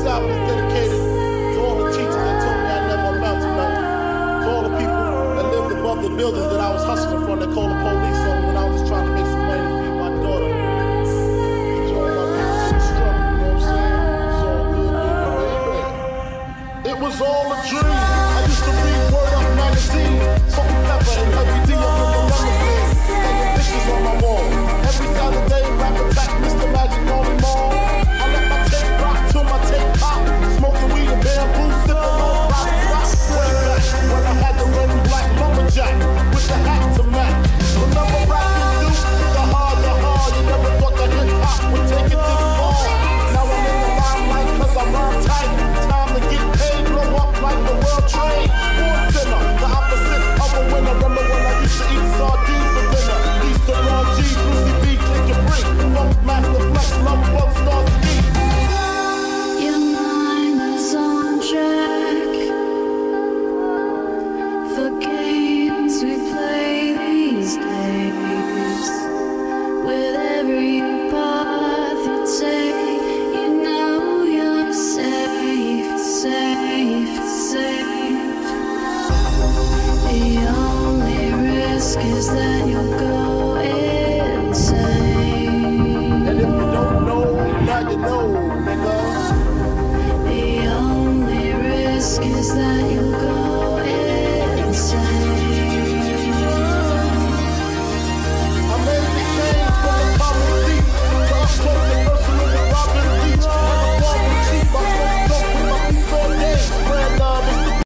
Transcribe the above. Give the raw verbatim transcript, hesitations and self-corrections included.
This album is dedicated to all the teachers that told me I never amount to nothing. To all the people that lived above the buildings that I was hustling from that called the police on.